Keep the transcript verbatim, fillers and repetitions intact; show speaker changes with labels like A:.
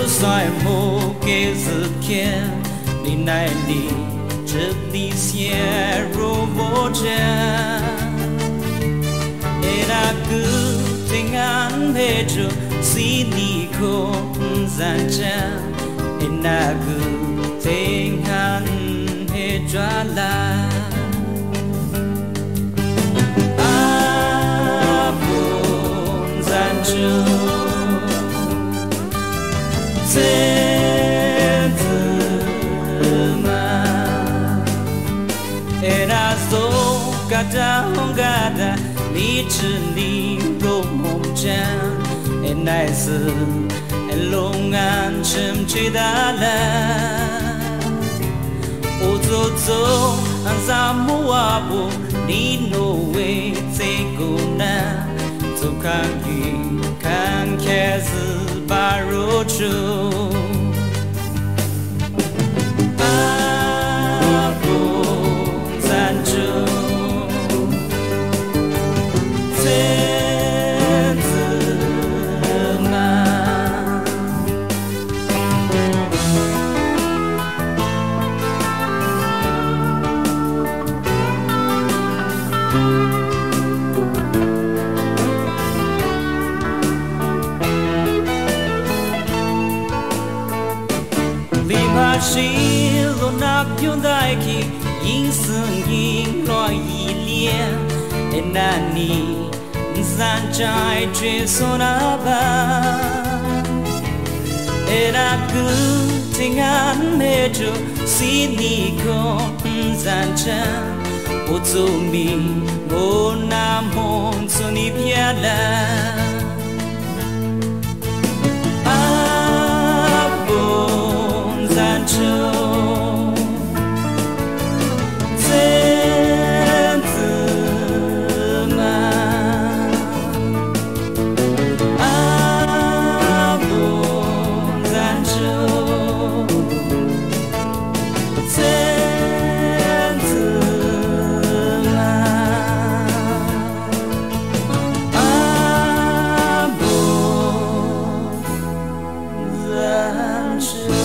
A: 算不给自天，你奈你这里陷入魔阵，哎那个平安陪着心里空zan真，哎那个平安陪着来。亲子嘛，哎那走嘎达红嘎达，你只你若梦真，哎那是哎龙安沉去达啦，我走走安萨姆阿布，你诺为这个难。走看云，看开始把入处。阿布赞助，亲子嘛。心若那用在起，因生因落依恋，哎那你三在追索那般，哎那个平安没着心里空赞成，我做明我那梦做你漂亮。是。